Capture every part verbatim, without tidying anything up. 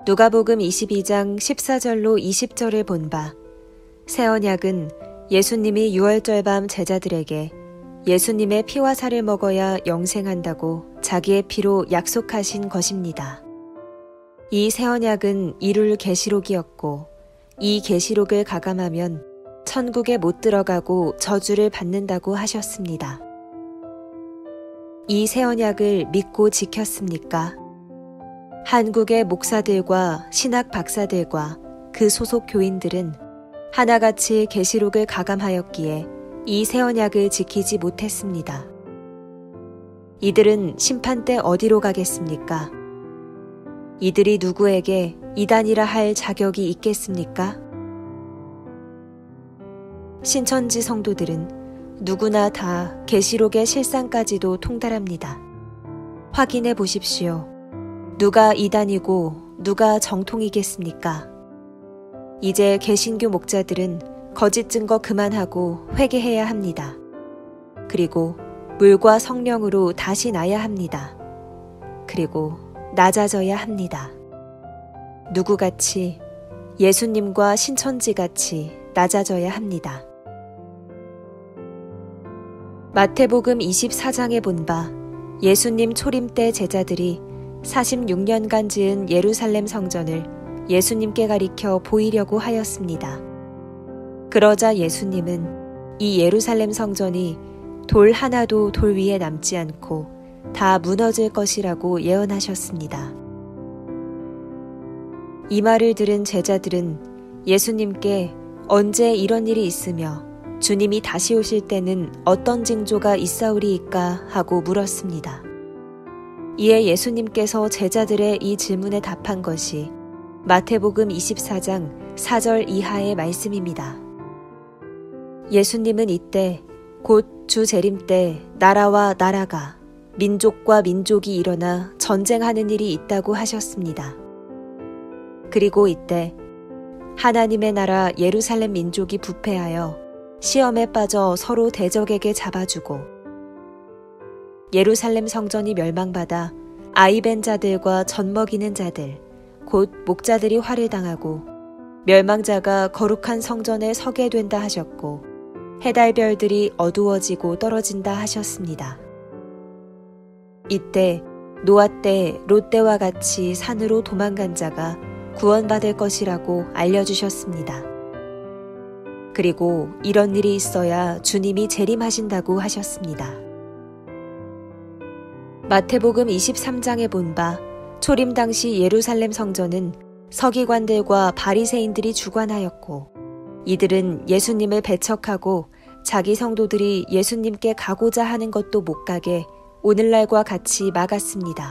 누가복음 이십이 장 십사 절로 이십 절을 본 바, 새 언약은 예수님이 유월절 밤 제자들에게 예수님의 피와 살을 먹어야 영생한다고 자기의 피로 약속하신 것입니다. 이 새 언약은 이룰 계시록이었고, 이 계시록을 가감하면 천국에 못 들어가고 저주를 받는다고 하셨습니다. 이 새 언약을 믿고 지켰습니까? 한국의 목사들과 신학 박사들과 그 소속 교인들은 하나같이 계시록을 가감하였기에 이 새 언약을 지키지 못했습니다. 이들은 심판 때 어디로 가겠습니까? 이들이 누구에게 이단이라 할 자격이 있겠습니까? 신천지 성도들은 누구나 다 계시록의 실상까지도 통달합니다. 확인해 보십시오. 누가 이단이고 누가 정통이겠습니까? 이제 개신교 목자들은 거짓 증거 그만하고 회개해야 합니다. 그리고 물과 성령으로 다시 나야 합니다. 그리고 낮아져야 합니다. 누구같이 예수님과 신천지같이 낮아져야 합니다. 마태복음 이십사 장에 본 바, 예수님 초림 때 제자들이 사십육 년간 지은 예루살렘 성전을 예수님께 가리켜 보이려고 하였습니다. 그러자 예수님은 이 예루살렘 성전이 돌 하나도 돌 위에 남지 않고 다 무너질 것이라고 예언하셨습니다. 이 말을 들은 제자들은 예수님께 언제 이런 일이 있으며 주님이 다시 오실 때는 어떤 징조가 있사오리이까 하고 물었습니다. 이에 예수님께서 제자들의 이 질문에 답한 것이 마태복음 이십사 장 사 절 이하의 말씀입니다. 예수님은 이때 곧 주 재림 때 나라와 나라가, 민족과 민족이 일어나 전쟁하는 일이 있다고 하셨습니다. 그리고 이때 하나님의 나라 예루살렘 민족이 부패하여 시험에 빠져 서로 대적에게 잡아주고, 예루살렘 성전이 멸망받아 아이벤 자들과 젖먹이는 자들, 곧 목자들이 활을 당하고 멸망자가 거룩한 성전에 서게 된다 하셨고, 해달별들이 어두워지고 떨어진다 하셨습니다. 이때 노아 때 롯 때와 같이 산으로 도망간 자가 구원받을 것이라고 알려주셨습니다. 그리고 이런 일이 있어야 주님이 재림하신다고 하셨습니다. 마태복음 이십삼 장에 본 바, 초림 당시 예루살렘 성전은 서기관들과 바리새인들이 주관하였고, 이들은 예수님을 배척하고 자기 성도들이 예수님께 가고자 하는 것도 못 가게 오늘날과 같이 막았습니다.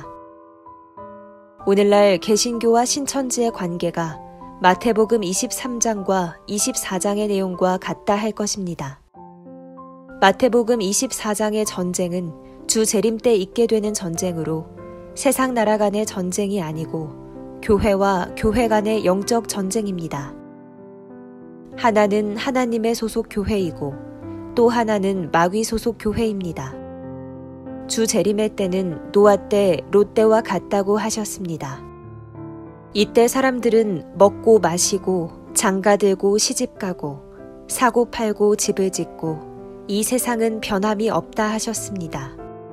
오늘날 개신교와 신천지의 관계가 마태복음 이십삼 장과 이십사 장의 내용과 같다 할 것입니다. 마태복음 이십사 장의 전쟁은 주 재림 때 있게 되는 전쟁으로 세상 나라 간의 전쟁이 아니고 교회와 교회 간의 영적 전쟁입니다. 하나는 하나님의 소속 교회이고 또 하나는 마귀 소속 교회입니다. 주 재림의 때는 노아 때, 롯 때와 같다고 하셨습니다. 이때 사람들은 먹고 마시고 장가들고 시집가고 사고 팔고 집을 짓고 이 세상은 변함이 없다 하셨습니다.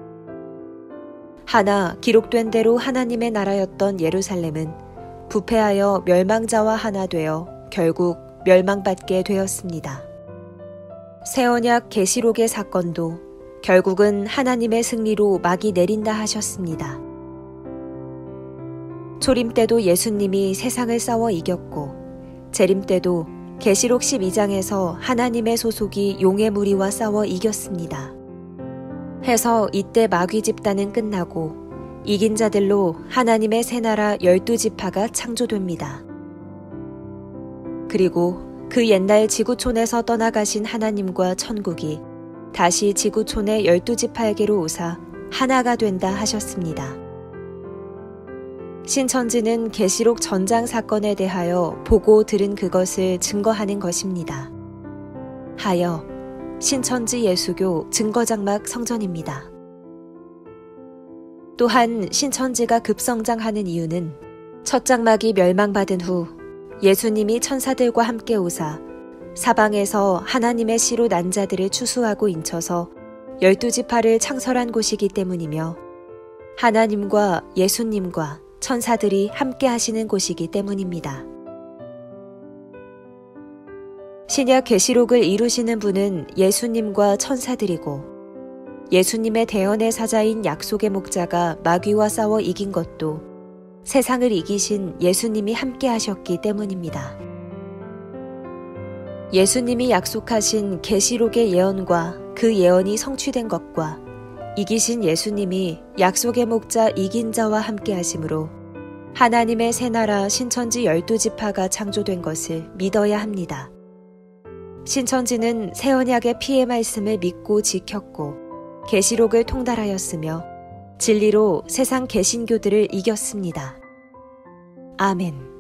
하나 기록된 대로 하나님의 나라였던 예루살렘은 부패하여 멸망자와 하나 되어 결국 멸망받게 되었습니다. 새 언약 계시록의 사건도 결국은 하나님의 승리로 막이 내린다 하셨습니다. 초림 때도 예수님이 세상을 싸워 이겼고, 재림 때도 계시록 십이 장에서 하나님의 소속이 용의 무리와 싸워 이겼습니다. 해서 이때 마귀 집단은 끝나고 이긴 자들로 하나님의 새 나라 열두 지파가 창조됩니다. 그리고 그 옛날 지구촌에서 떠나가신 하나님과 천국이 다시 지구촌의 열두 지파에게로 오사 하나가 된다 하셨습니다. 신천지는 계시록 전장 사건에 대하여 보고 들은 그것을 증거하는 것입니다. 하여 신천지 예수교 증거장막 성전입니다. 또한 신천지가 급성장하는 이유는 첫 장막이 멸망받은 후 예수님이 천사들과 함께 오사 사방에서 하나님의 씨로 난 자들을 추수하고 인쳐서 열두 지파를 창설한 곳이기 때문이며 하나님과 예수님과 천사들이 함께 하시는 곳이기 때문입니다. 신약 계시록을 이루시는 분은 예수님과 천사들이고 예수님의 대언의 사자인 약속의 목자가 마귀와 싸워 이긴 것도 세상을 이기신 예수님이 함께 하셨기 때문입니다. 예수님이 약속하신 계시록의 예언과 그 예언이 성취된 것과 이기신 예수님이 약속의 목자 이긴 자와 함께 하심으로 하나님의 새 나라 신천지 열두 지파가 창조된 것을 믿어야 합니다. 신천지는 새 언약의 피의 말씀을 믿고 지켰고 계시록을 통달하였으며 진리로 세상 개신교들을 이겼습니다. 아멘.